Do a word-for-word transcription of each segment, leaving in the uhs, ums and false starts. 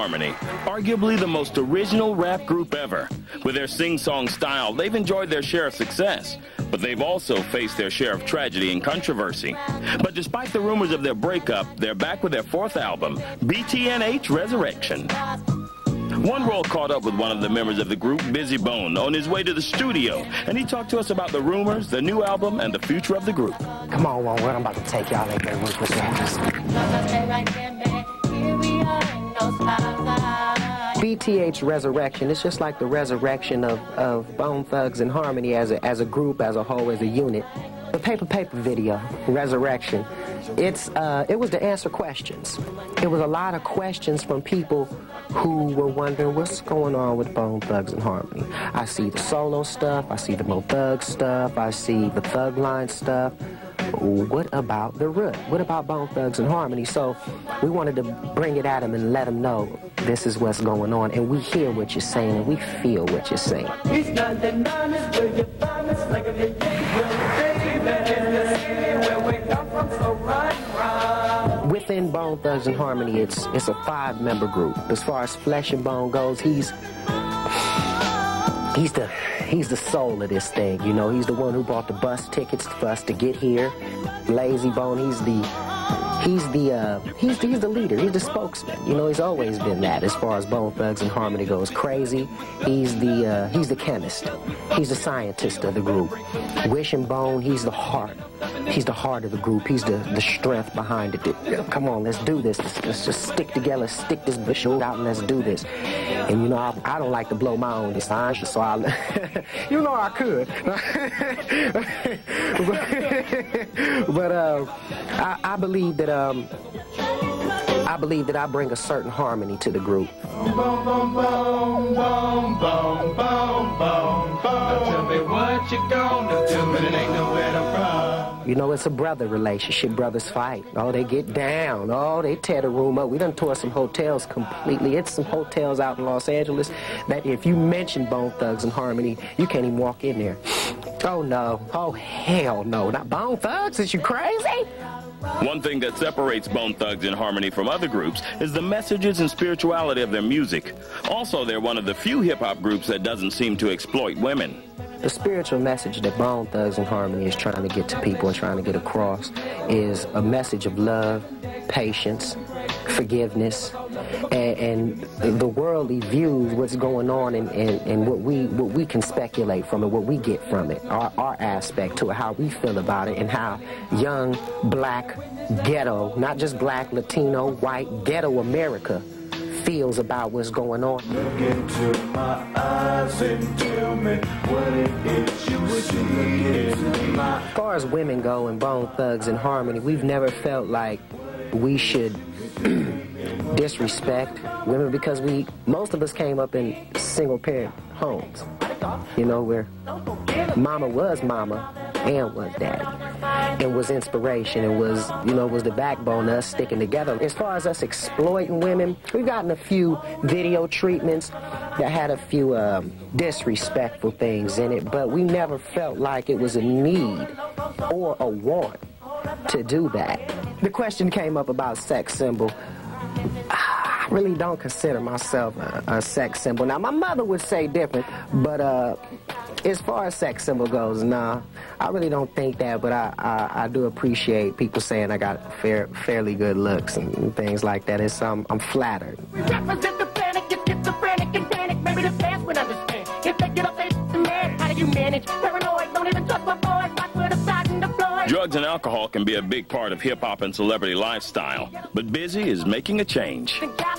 Harmony, arguably the most original rap group ever. With their sing-song style, they've enjoyed their share of success, but they've also faced their share of tragedy and controversy. But despite the rumors of their breakup, they're back with their fourth album, B T N H Resurrection. One World caught up with one of the members of the group, Bizzy Bone, on his way to the studio, and he talked to us about the rumors, the new album, and the future of the group. Come on, One World, I'm about to take y'all in there with us. B T H Resurrection, it's just like the resurrection of, of Bone Thugs and Harmony as a, as a group, as a whole, as a unit. The Paper Paper video, Resurrection, it's, uh, it was to answer questions. It was a lot of questions from people who were wondering what's going on with Bone Thugs and Harmony. I see the solo stuff, I see the Mo Thug stuff, I see the Thug Line stuff. What about the root? What about Bone Thugs and Harmony? So we wanted to bring it at them and let them know this is what's going on, and we hear what you're saying and we feel what you're saying. Within Bone Thugs and Harmony, it's it's a five-member group. As far as Flesh and Bone goes, he's he's the he's the soul of this thing. You know, he's the one who bought the bus tickets for us to get here. Lazy Bone, he's the he's the uh, he's the, he's the leader. He's the spokesman. You know, he's always been that as far as Bone Thugs and Harmony goes. Crazy, he's the uh, he's the chemist. He's the scientist of the group. Wish and Bone, he's the heart. He's the heart of the group. He's the, the strength behind it. Come on, let's do this. Let's, let's just stick together, stick this bush out, and let's do this. And, you know, I, I don't like to blow my own design, so I, you know I could. but but uh, I, I believe that um, I believe that I bring a certain harmony to the group. Boom, boom, boom, boom, boom, boom, boom, boom. Tell me what you gonna do, but it ain't nowhere to run. You know, it's a brother relationship. Brothers fight. Oh, they get down. Oh, they tear the room up. We done tore some hotels completely. It's some hotels out in Los Angeles that if you mention Bone Thugs and Harmony, you can't even walk in there. Oh, no. Oh, hell no. Not Bone Thugs? Is you crazy? One thing that separates Bone Thugs and Harmony from other groups is the messages and spirituality of their music. Also, they're one of the few hip-hop groups that doesn't seem to exploit women. The spiritual message that Bone Thugs and Harmony is trying to get to people and trying to get across is a message of love, patience, forgiveness, and, and the worldly views what's going on and, and, and what we what we can speculate from it, what we get from it, our, our aspect to it, how we feel about it, and how young, black, ghetto, not just black, Latino, white, ghetto America feels about what's going on. Look into my eyes and tell me what it is you see. As far as women go in Bone Thugs and Harmony, we've never felt like we should disrespect women because we, most of us came up in single parent homes. You know, where mama was mama and was daddy, and was inspiration, and was, you know, was the backbone of us sticking together. As far as us exploiting women, we've gotten a few video treatments that had a few um, disrespectful things in it, but we never felt like it was a need or a want to do that. The question came up about sex symbol. I really don't consider myself a, a sex symbol. Now, my mother would say different, but uh, as far as sex symbol goes, nah, I really don't think that, but I, I, I do appreciate people saying I got fair, fairly good looks and, and things like that. It's, um, I'm flattered. We represent the panic, you schizophrenic and panic. Maybe the fans would understand. If they get up, they mad. How do you manage? Paranoid, don't even trust my boys. Watch where the side and the floor. Drugs and alcohol can be a big part of hip-hop and celebrity lifestyle, but Bizzy is making a change.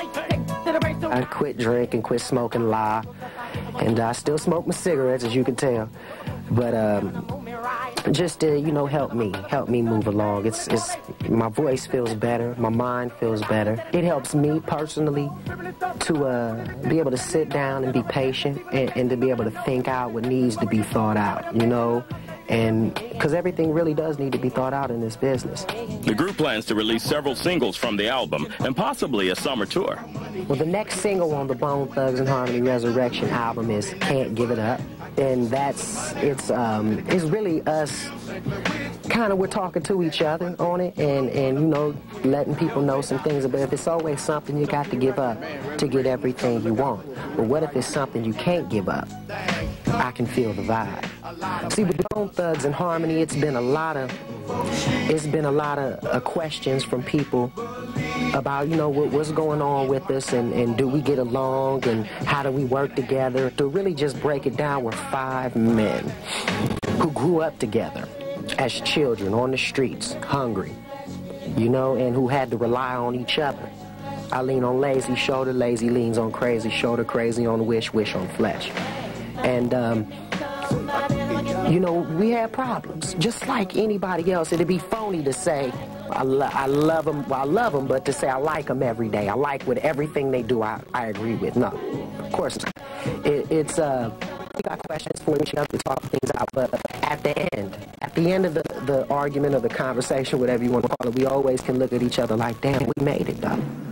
I quit drinking, quit smoking lie, and I still smoke my cigarettes, as you can tell. But um, just to, you know, help me, help me move along. It's, it's, my voice feels better, my mind feels better. It helps me personally to uh, be able to sit down and be patient and, and to be able to think out what needs to be thought out, you know? And because everything really does need to be thought out in this business. The group plans to release several singles from the album and possibly a summer tour. Well, the next single on the Bone Thugs and Harmony Resurrection album is Can't Give It Up. and that's, it's, um, it's really us, kind of we're talking to each other on it, and, and, you know, letting people know some things. But if it's always something you got to give up to get everything you want, but what if it's something you can't give up? I can feel the vibe. See, with Bone Thugs and Harmony, it's been a lot of, it's been a lot of uh, questions from people about, you know, what, what's going on with us, and, and do we get along, and how do we work together? To really just break it down, we're five men who grew up together as children on the streets, hungry, you know, and who had to rely on each other. I lean on Lazy shoulder, Lazy leans on Crazy shoulder, Crazy on Wish, Wish on Flesh. And, um, you know, we had problems, just like anybody else. It'd be phony to say, I, lo I love them, well, I love them, but to say I like them every day. I like what everything they do, I, I agree with. No, of course not. It, it's, uh, we got questions for each other to talk things out, but at the end, at the end of the, the argument or the conversation, whatever you want to call it, we always can look at each other like, damn, we made it, though.